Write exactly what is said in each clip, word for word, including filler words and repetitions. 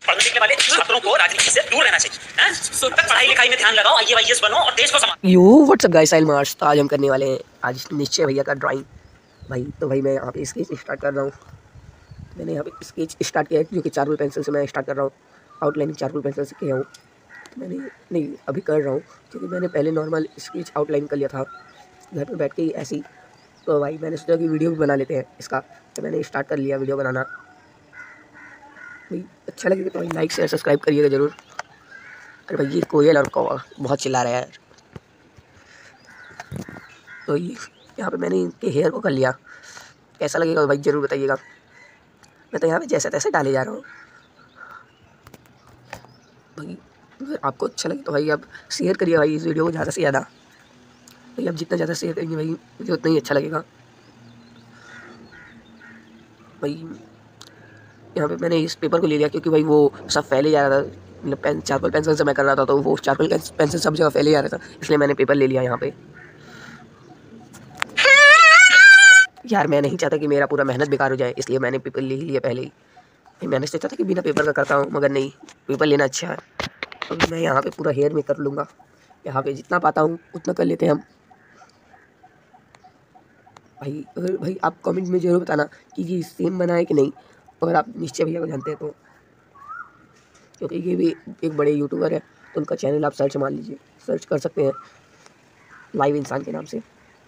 पढ़ने लिखने वाले छात्रों को राजनीति से दूर रहना चाहिए। तब तक पढ़ाई लिखाई में ध्यान लगाओ, आई ए वाई एस बनो और देश को संभालो। यू व्हाट्सअप गाइस, साहिल मार्च। तो आज हम करने वाले हैं आज निश्चय भैया का ड्राइंग भाई। तो भाई मैं यहाँ पे स्केच स्टार्ट कर रहा हूँ। मैंने यहाँ पे स्केच स्टार्ट किया है जो कि चारकोल पेंसिल से मैं स्टार्ट कर रहा हूँ। आउटलाइनिंग चारकोल पेंसिल से किया हूँ। मैंने नहीं अभी कर रहा हूँ क्योंकि मैंने पहले नॉर्मल स्केच आउटलाइन कर लिया था घर पे बैठ के ही ऐसी। तो भाई मैंने सोचा कि वीडियो भी बना लेते हैं इसका, तो मैंने स्टार्ट कर लिया वीडियो बनाना। भाई अच्छा लगेगा तो भाई लाइक शेयर सब्सक्राइब करिएगा ज़रूर। अरे भाई ये कोयल और कौवा बहुत चिल्ला रहा है यार। तो ये यहाँ पे मैंने इनके हेयर को कर लिया, कैसा लगेगा भाई ज़रूर बताइएगा। मैं तो यहाँ पे जैसे तैसे डाले जा रहा हूँ भाई। अगर आपको अच्छा लगे तो भाई आप शेयर करिए भाई इस वीडियो को ज़्यादा से ज़्यादा। भाई आप जितना ज़्यादा शेयर करेंगे भाई मुझे उतना ही अच्छा लगेगा भाई। यहाँ पे मैंने इस पेपर को ले लिया क्योंकि भाई वो सब फैले जा रहा था, मतलब पेन चारकोल पेंसिल से मैं कर रहा था तो वो चारकोल पेंसिल सब जगह फैले जा रहा था, इसलिए मैंने पेपर ले लिया यहाँ पे। यार मैं नहीं चाहता कि मेरा पूरा मेहनत बेकार हो जाए, इसलिए मैंने पेपर ले ही लिया पहले ही। भाई मैंने सोचा था कि बिना पेपर का करता हूँ, मगर नहीं, पेपर लेना अच्छा है। अब मैं यहाँ पे पूरा हेयर में कर लूँगा। यहाँ पे जितना पाता हूँ उतना कर लेते हैं हम भाई। अगर भाई आप कमेंट में ज़रूर बताना कि ये सेम बना है कि नहीं, अगर आप निश्चय भैया को जानते हैं तो, क्योंकि ये भी एक बड़े यूट्यूबर है तो उनका चैनल आप सर्च मान लीजिए, सर्च कर सकते हैं लाइव इंसान के नाम से।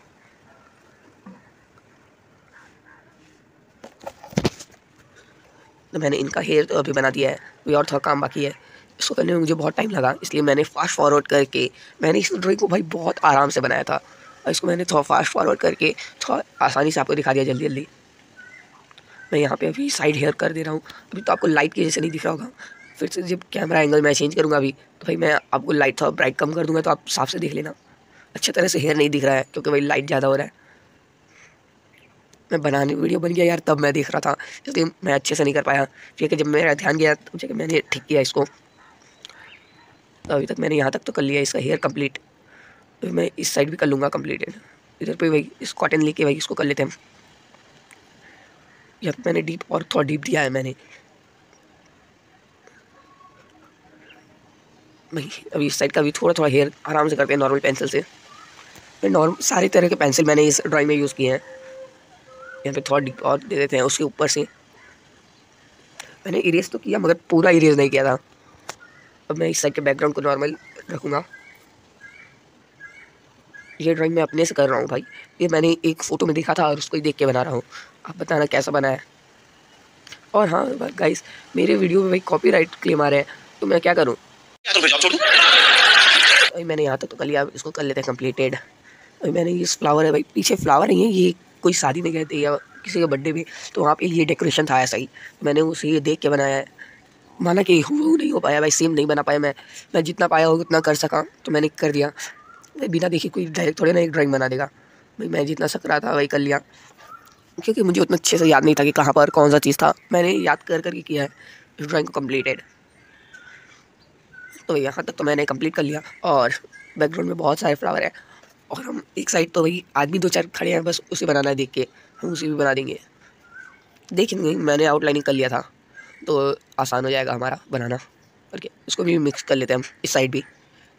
तो मैंने इनका हेयर तो अभी बना दिया है, कोई और थोड़ा काम बाकी है। इसको करने में मुझे बहुत टाइम लगा, इसलिए मैंने फास्ट फॉरवर्ड करके मैंने इस ड्राइंग को भाई बहुत आराम से बनाया था, और इसको मैंने थोड़ा फास्ट फॉरवर्ड करके थोड़ा आसानी से आपको दिखा दिया जल्दी जल्दी। मैं यहाँ पे अभी साइड हेयर कर दे रहा हूँ। अभी तो आपको लाइट की वजह से नहीं दिख रहा होगा, फिर से जब कैमरा एंगल मैं चेंज करूँगा अभी तो भाई मैं आपको लाइट थोड़ा ब्राइट कम कर दूँगा तो आप साफ से देख लेना। अच्छी तरह से हेयर नहीं दिख रहा है क्योंकि भाई लाइट ज़्यादा हो रहा है। मैं बनाने वीडियो बन गया यार तब मैं देख रहा था, इसलिए मैं अच्छे से नहीं कर पाया। ठीक है, जब मेरा ध्यान गया तो जब मैंने ठीक किया इसको, तो अभी तक मैंने यहाँ तक तो कर लिया इसका हेयर कंप्लीट। तो मैं इस साइड भी कर लूँगा कंप्लीटेड। इधर पे भाई इस कॉटन लेके भाई इसको कर लेते हैं हम। यहाँ मैंने डीप और थोड़ा डीप दिया है मैंने भाई। अभी इस साइड का भी थोड़ा थोड़ा हेयर आराम से करते हैं नॉर्मल पेंसिल से। मैं नॉर्मल सारे तरह के पेंसिल मैंने इस ड्राइंग में यूज़ किए हैं। यहाँ पे थोड़ा डीप और दे देते हैं उसके ऊपर से। मैंने इरेज तो किया मगर पूरा इरेज नहीं किया था। अब मैं इस साइड के बैकग्राउंड को नॉर्मल रखूँगा। ये ड्राइंग मैं अपने से कर रहा हूँ भाई, ये मैंने एक फ़ोटो में देखा था और उसको ही देख के बना रहा हूँ। आप बताना कैसा बना है। और हाँ गाइस, मेरे वीडियो में भाई कॉपीराइट क्लेम आ रहे हैं तो मैं क्या करूँ। भाई मैंने यहाँ तक तो कर लिया, इसको कर लेते हैं कम्प्लीटेड। अभी मैंने इस फ्लावर है भाई, पीछे फ्लावर नहीं है, ये कोई शादी में गए थे या किसी का बर्थडे भी, तो वहाँ पे ये डेकोरेशन था ऐसा ही, तो मैंने उसे ये देख के बनाया है। माना कि हूँ नहीं हो पाया भाई, सेम नहीं बना पाया मैं मैं जितना पाया हो उतना कर सका तो मैंने कर दिया। बिना देखे कोई डायरेक्ट थोड़े ना एक ड्राइंग बना देगा भाई। मैं जितना सक रहा था वही कर लिया, क्योंकि मुझे उतना अच्छे से याद नहीं था कि कहाँ पर कौन सा चीज़ था। मैंने याद कर करके किया है इस ड्राइंग को कम्प्लीटेड। तो यहाँ तक तो मैंने कंप्लीट कर लिया, और बैकग्राउंड में बहुत सारे फ्लावर हैं, और हम एक साइड तो भाई आदमी दो चार खड़े हैं, बस उसे बनाना है देख के, हम उसे भी बना देंगे। देखेंगे, मैंने आउटलाइनिंग कर लिया था तो आसान हो जाएगा हमारा बनाना। ओके, इसको भी मिक्स कर लेते हैं हम इस साइड भी।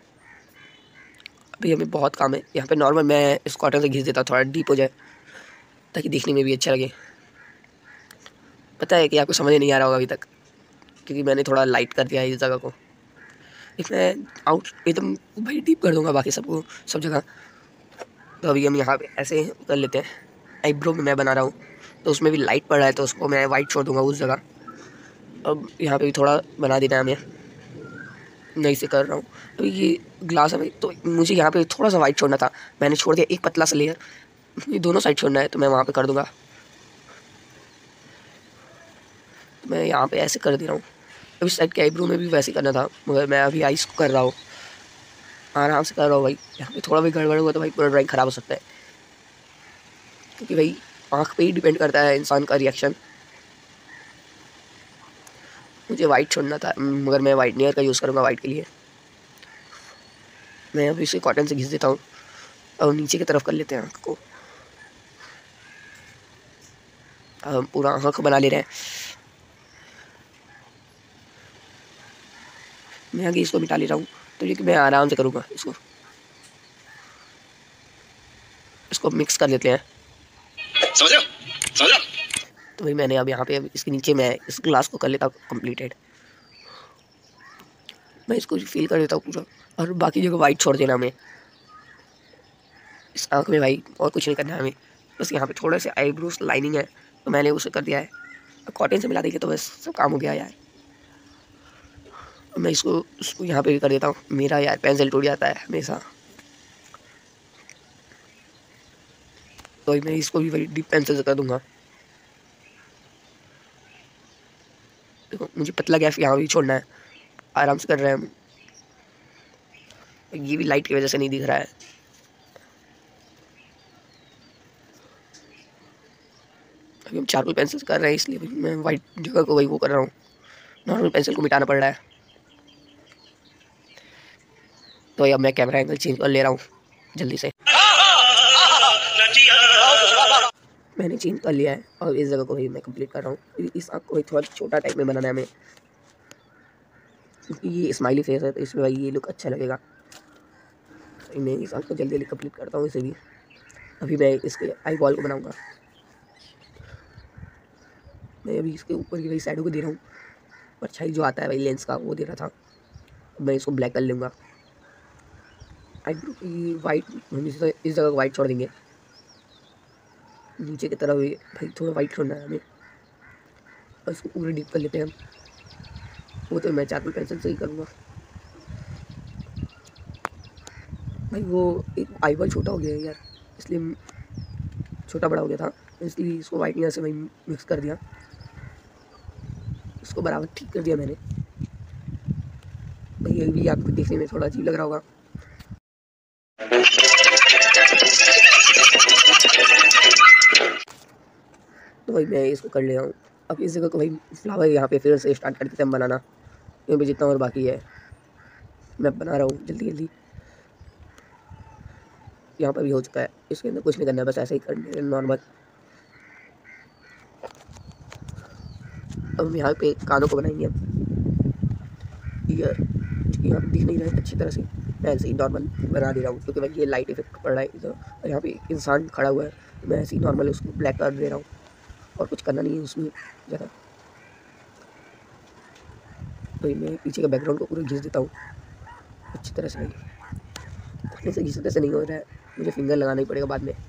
अभी हमें बहुत काम है यहाँ पे। नॉर्मल मैं इस कॉटन से घिस देता हूँ थोड़ा डीप हो जाए ताकि देखने में भी अच्छा लगे। पता है कि आपको समझ नहीं आ रहा होगा अभी तक, क्योंकि मैंने थोड़ा लाइट कर दिया है इस जगह को। इसमें आउट एकदम भाई डीप कर दूँगा बाकी सबको सब जगह। तो अभी हम यहाँ पे ऐसे कर लेते हैं। आईब्रो में मैं बना रहा हूँ तो उसमें भी लाइट पड़ रहा है तो उसको मैं वाइट छोड़ दूँगा उस जगह। अब यहाँ पे भी थोड़ा बना देना है हमें, नहीं से कर रहा हूँ। तो ये ग्लास है भाई, तो मुझे यहाँ पे थोड़ा सा वाइट छोड़ना था, मैंने छोड़ दिया एक पतला सा लेयर। ये दोनों साइड छोड़ना है तो मैं वहाँ पे कर दूँगा। तो मैं यहाँ पे ऐसे कर दे रहा हूँ। अब इस साइड के आईब्रो में भी वैसे करना था, मगर मैं अभी आइस को कर रहा हूँ, आराम से कर रहा हूँ भाई। यहाँ पे थोड़ा भी गड़बड़ हुआ तो भाई पूरा ड्राइंग ख़राब हो सकता है, क्योंकि भाई आँख पे ही डिपेंड करता है इंसान का रिएक्शन। मुझे वाइट छोड़ना था मगर मैं वाइटनर का यूज़ करूँगा वाइट के लिए। मैं अभी इसे कॉटन से घिस देता हूँ और नीचे की तरफ कर लेते हैं आँख को। अब हम पूरा आँख बना ले रहे हैं। मैं आगे इसको मिटा ले रहा हूँ, तो ये कि मैं आराम से करूँगा इसको। इसको मिक्स कर लेते हैं, समझ रहे हो? समझ रहे हो? तो भाई मैंने अब यहाँ पे अब इसके नीचे मैं इस ग्लास को कर लेता हूँ कंप्लीटेड। मैं इसको फिल कर देता हूँ पूरा, और बाकी जगह वाइट छोड़ देना हमें। इस आँख में भाई और कुछ नहीं करना है हमें, बस यहाँ पे थोड़ा सा आईब्रोज लाइनिंग है तो मैंने उसे कर दिया है। कॉटन से मिला देंगे तो बस सब काम हो गया यार। मैं इसको इसको यहाँ पे भी कर देता हूँ। मेरा यार पेंसिल टूट जाता है हमेशा, तो मैं इसको भी वही डीप पेंसिल से कर दूंगा। देखो मुझे पतला गैप यहाँ भी छोड़ना है, आराम से कर रहे हैं हम। ये भी लाइट की वजह से नहीं दिख रहा है। अभी हम चारकोल पेंसिल से कर रहे हैं, इसलिए मैं वाइट जगह को वही वो कर रहा हूँ, नॉर्मल पेंसिल को मिटाना पड़ रहा है। तो अब मैं कैमरा एंगल चेंज कर ले रहा हूँ जल्दी से। मैंने चेंज कर लिया है और इस जगह को भी मैं कंप्लीट कर रहा हूँ। इस आँख को भी थोड़ा छोटा टाइप में बनाना है हमें, क्योंकि ये स्माइली फेस है तो इसमें भाई ये लुक अच्छा लगेगा। मैं इस आँख को जल्दी जल्दी कंप्लीट करता हूँ इसे भी। अभी मैं इसके आई बॉल को बनाऊँगा। मैं अभी इसके ऊपर की वही साइडों को दे रहा हूँ, परछाई जो आता है भाई लेंस का वो दे रहा था। मैं इसको ब्लैक कर लूँगा। आईब्रो की वाइट हम इस इस जगह वाइट छोड़ देंगे, नीचे की तरफ भी भाई थोड़ा वाइट छोड़ना है हमें, और इसको पूरे डीप कर लेते हैं हम। वो तो मैं चारकोल पेंसिल से ही करूँगा भाई। वो एक आईबॉल छोटा हो गया है यार, इसलिए छोटा बड़ा हो गया था, इसलिए इसको वाइट यहाँ से वही मिक्स कर दिया, इसको बराबर ठीक कर दिया मैंने भाई। ये भी आपको देखने में थोड़ा अजीब लग रहा होगा। तो भाई मैं इसको कर ले रहा हूँ। अब इस जगह को भाई फ्लावर यहाँ पे फिर से स्टार्ट कर देते हैं बनाना। यहाँ पे जितना और बाकी है मैं बना रहा हूँ जल्दी जल्दी। यहाँ पर भी हो चुका है, इसके अंदर कुछ नहीं करना है, बस ऐसे ही करने नॉर्मल। अब हम यहाँ पे कानों को बनाएंगे हम। ईयर यहाँ पे दिख नहीं रहा है अच्छी तरह से, मैं ऐसे ही नॉर्मल बना दे रहा हूँ, क्योंकि भाई ये लाइट इफेक्ट पड़ रहा है इधर, और यहाँ पे इंसान खड़ा हुआ है, मैं ऐसे ही नॉर्मल उसको ब्लैक कर दे रहा हूँ, और कुछ करना नहीं है उसमें ज़्यादा। तो मैं पीछे का बैकग्राउंड को पूरा घिस देता हूँ अच्छी तरह से। भाई अपने से घिसने से नहीं हो रहा है, मुझे फिंगर लगाना ही पड़ेगा बाद में।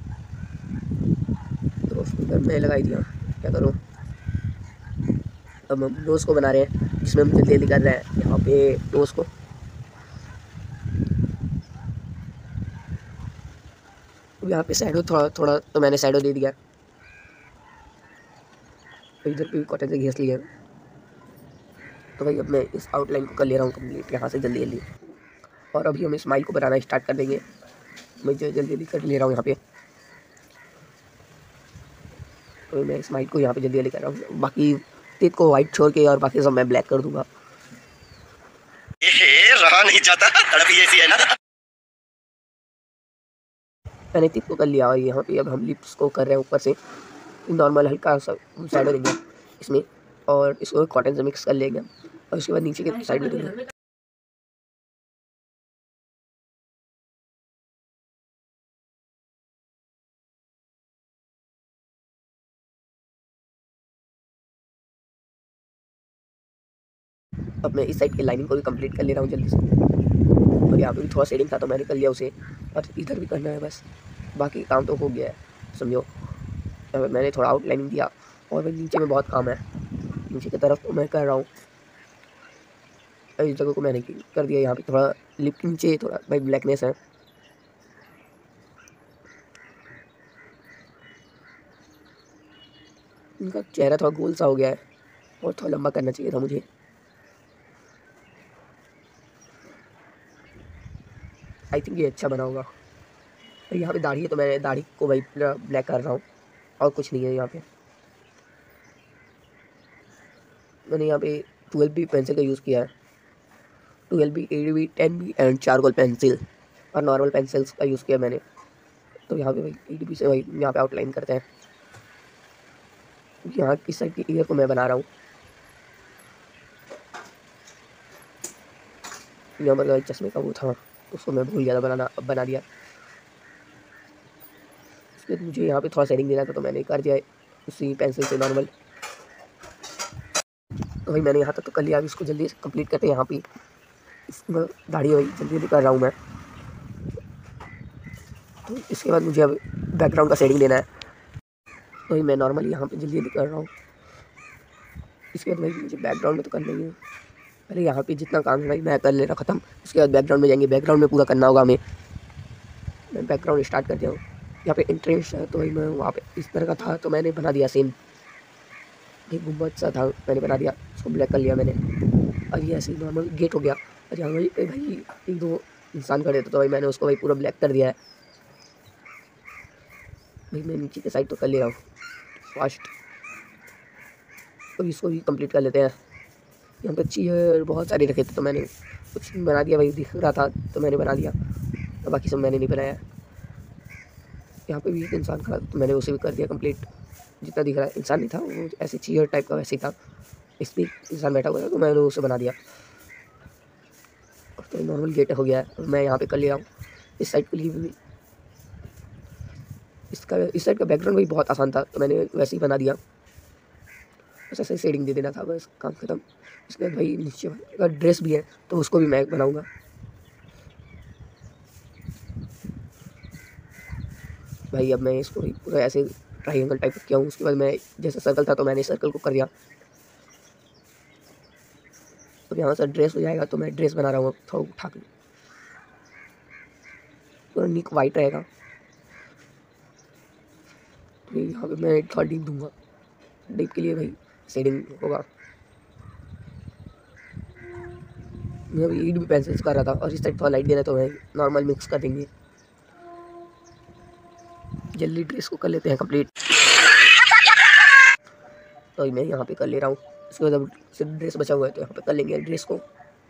तो फिंगर मैं लगा ही दिया, क्या करूँ। अब हम नोज़ को बना रहे हैं, जिसमें हम जल्दी जल्दी कर रहे हैं यहाँ पे नोज़ को। अब यहाँ पे शैडो थोड़ा थोड़ा तो मैंने शैडो दे दिया, तो इधर पे भी कॉटन से घिस लिया। तो भाई अब मैं इस आउटलाइन को कर ले रहा हूँ कंप्लीट यहाँ से जल्दी जल्दी, और अभी हम स्माइल को बनाना स्टार्ट कर देंगे। मैं जो जल्दी जल्दी कर ले रहा हूँ यहाँ पे, तो मैं स्माइल को यहाँ पे जल्दी जल्दी कर रहा हूँ। बाकी तेज को वाइट छोड़ के और बाकी सब मैं ब्लैक कर दूंगा। ये रहा नहीं जाता, तड़प ही ऐसी है ना। मैंने तेज को कर लिया, और यहाँ पे अब हम लिप्स को कर रहे हैं ऊपर से नॉर्मल हल्का सा शैडो देंगे इसमें, और इसको कॉटन से मिक्स कर लेंगे, और उसके बाद नीचे के साइड में देंगे। अब मैं इस साइड की लाइनिंग को भी कंप्लीट कर ले रहा हूँ जल्दी से, और यहाँ पे भी थोड़ा शेडिंग था तो मैंने कर लिया उसे, और इधर भी करना है बस, बाकी काम तो हो गया है समझो। मैंने थोड़ा आउटलाइनिंग दिया, और भाई नीचे में बहुत काम है, नीचे की तरफ तो मैं कर रहा हूँ। इस जगह को मैंने कर दिया, यहाँ पे थोड़ा लिप के नीचे थोड़ा भाई ब्लैकनेस है। इनका चेहरा थोड़ा गोल सा हो गया है, और थोड़ा लंबा करना चाहिए था मुझे। आई थिंक ये अच्छा बना होगा। तो यहाँ पे दाढ़ी है तो मैं दाढ़ी को भाई ब्लैक कर रहा हूँ, और कुछ नहीं है यहाँ पे। मैंने यहाँ पे ट्वेल्व बी पेंसिल का यूज़ किया है, twelve B, eight B, ten B and charcoal pencil, और नॉर्मल पेंसिल्स का यूज़ किया मैंने। तो यहाँ पे भाई एट बी से भाई यहाँ पे आउटलाइन करते हैं। यहाँ किस साइड की ईयर को मैं बना रहा हूँ। यहाँ पर भाई चश्मे का वो था, उसको मैं भूल गया था बनाना, अब बना दिया। उसके बाद मुझे यहाँ पे थोड़ा सेटिंग देना था तो मैंने कर दिया उसी पेंसिल से नॉर्मल। तो भाई मैंने यहाँ तक तो कर लिया, अभी इसको जल्दी से कंप्लीट करते हैं। यहाँ पे इसमें दाढ़ी भाई जल्दी जल्दी कर रहा हूँ मैं। तो इसके बाद मुझे अब बैकग्राउंड का सेटिंग देना है, तो भाई मैं नॉर्मली यहाँ पे जल्दी जल्दी कर रहा हूँ। इसके बाद भाई मुझे बैकग्राउंड में तो करना ही है, पहले यहाँ पे जितना काम है भाई मैं कर ले रहा ख़त्म। उसके बाद बैकग्राउंड में जाएंगे, बैकग्राउंड में पूरा करना होगा हमें। मैं बैकग्राउंड स्टार्ट कर दिया हूँ। यहाँ पे इंटरेस्ट है तो भाई मैं वहाँ पे इस तरह का था तो मैंने बना दिया सेम, एक गुम्बद सा था मैंने बना दिया, उसको ब्लैक कर लिया मैंने। और ये ऐसे ही नॉर्मल गेट हो गया। और यहाँ भाई भाई एक दो इंसान खड़े थे तो भाई मैंने उसको भाई पूरा ब्लैक कर दिया है। भाई मैं नीचे के साइड तो कर ले रहा हूँ फास्ट, तो इसको भी कंप्लीट कर लेते हैं। यहाँ पे चेयर बहुत सारे रखे थे तो मैंने कुछ बना दिया, भाई दिख रहा था तो मैंने बना दिया, तो बाकी सब मैंने नहीं बनाया। यहाँ पे भी एक इंसान खड़ा तो मैंने उसे भी कर दिया कंप्लीट, जितना दिख रहा है इंसान नहीं था वो, ऐसे चेयर टाइप का वैसे ही था, इस पर इंसान बैठा हुआ था तो मैंने उसे बना दिया। तो नॉर्मल गेट हो गया है, मैं यहाँ पे कर ले रहा हूँ इस साइड के लिए भी। इसका इस साइड का बैकग्राउंड भी बहुत आसान था तो मैंने वैसे ही बना दिया, बस ऐसे शेडिंग दे देना था, बस काम खत्म। इसके बाद भाई नीचे का ड्रेस भी है तो उसको भी मैं बनाऊंगा। भाई अब मैं इसको पूरा ऐसे ट्राइंगल टाइप किया हूँ। उसके बाद मैं जैसे सर्कल था तो मैंने सर्कल को कर दिया। अब यहाँ से ड्रेस हो जाएगा तो मैं ड्रेस बना रहा हूँ थोड़ा उठा के, पूरा निक वाइट रहेगा। तो यहाँ पे मैं थोड़ा डीप दूंगा, डीप के लिए भाई शेडिंग होगा। मैं अभी ईड भी पेंसिल कर रहा था और इस साइड थोड़ा लाइट देना तो मैं नॉर्मल मिक्स कर देंगे। जल्दी ड्रेस को कर लेते हैं कंप्लीट, तो मैं यहाँ पे कर ले रहा हूँ। उसके बाद अब सिर्फ ड्रेस बचा हुआ है तो यहाँ पे कर लेंगे ड्रेस को।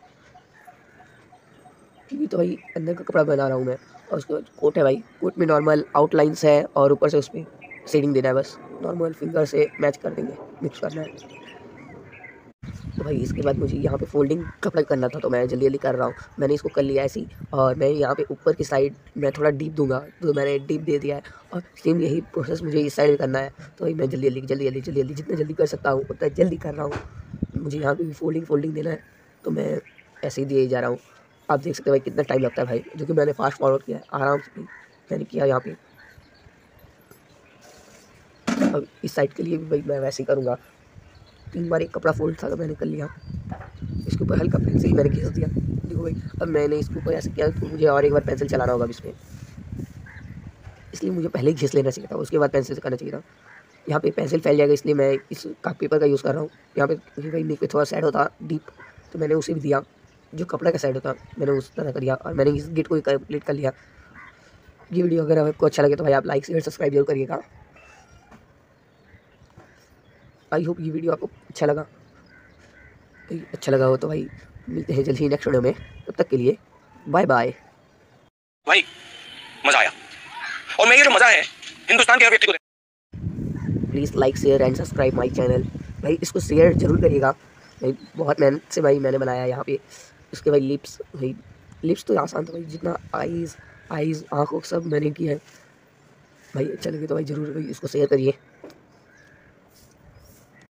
ये तो भाई अंदर का कपड़ा बना रहा हूँ मैं। और उसके बाद कोट है भाई, कोट में नॉर्मल आउटलाइंस है और ऊपर से उस पर शेडिंग देना है, बस नॉर्मल फिंगर से मैच कर देंगे, मिक्स करना है। तो भाई इसके बाद मुझे यहाँ पे फोल्डिंग कपड़ा करना था तो मैं जल्दी जल्दी कर रहा हूँ। मैंने इसको कर लिया ऐसी, और मैं यहाँ पे ऊपर की साइड मैं थोड़ा डीप दूंगा तो मैंने डीप दे दिया है। और सेम यही प्रोसेस मुझे इस साइड में करना है, तो भाई मैं जल्दी जल्दी जल्दी जल्दी जल्दी जल्दी जितना जल्दी कर सकता हूँ उतना जल्दी कर रहा हूँ। मुझे यहाँ पे भी फोल्डिंग फोल्डिंग देना है तो मैं ऐसे ही दिए जा रहा हूँ। आप देख सकते हैं भाई कितना टाइम लगता है भाई, जो कि मैंने फास्ट फॉरवर्ड किया है आराम से मैंने किया यहाँ पे। अब इस साइड के लिए भी भाई मैं वैसे ही करूँगा। तीन बार एक कपड़ा फोल्ड था तो मैंने कर लिया, इसके ऊपर हल्का पेंसिल मैंने घिस दिया। देखो भाई अब मैंने इसके ऊपर ऐसे किया तो मुझे और एक बार पेंसिल चलाना होगा इसमें, इसलिए मुझे पहले घिस लेना चाहिए था, उसके बाद पेंसिल से करना चाहिए था। यहाँ पे पेंसिल फैल जाएगा इसलिए मैं इस का पेपर का यूज़ कर रहा हूँ। यहाँ पे भाई नेक पे थोड़ा साइड होता डीप तो मैंने उसे भी दिया, जो कपड़ा का साइड होता मैंने उस तरह कर दिया। और मैंने इस गेट को भी कंप्लीट कर लिया। ये वीडियो अगर आपको अच्छा लगे तो भाई आप लाइक शेयर सब्सक्राइब जरूर करिएगा। आई होप ये वीडियो आपको अच्छा लगा, अच्छा लगा हो तो भाई मिलते हैं जल्दी ही नेक्स्ट वीडियो में, तब तक के लिए बाय बाय। भाई मजा आया, और मैं ये जो मजा है हिंदुस्तान के हर व्यक्ति को। Please like share and subscribe my channel. भाई इसको शेयर जरूर करिएगा भाई, बहुत मेहनत से भाई मैंने बनाया यहाँ पे। उसके भाई लिप्स, भाई लिप्स तो आसान था भाई, जितना आईज़ आईज़ आँखों सब मैंने किया है भाई। अच्छा लगे तो भाई ज़रूर भाई इसको शेयर करिए।